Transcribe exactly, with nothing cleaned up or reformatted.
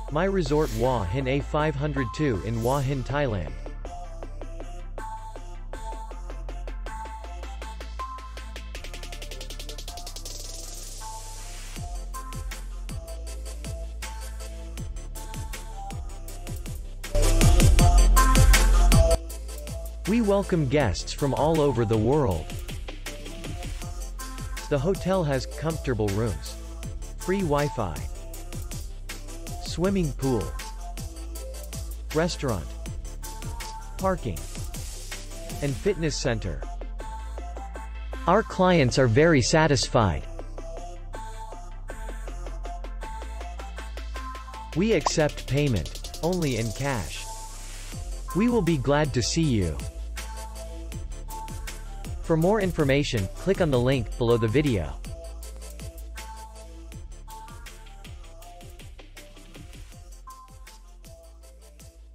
My Resort Hua Hin A five oh two in Hua Hin, Thailand. We welcome guests from all over the world. The hotel has comfortable rooms, free Wi-Fi, swimming pool, restaurant, parking, and fitness center. Our clients are very satisfied. We accept payment only in cash. We will be glad to see you. For more information, click on the link below the video.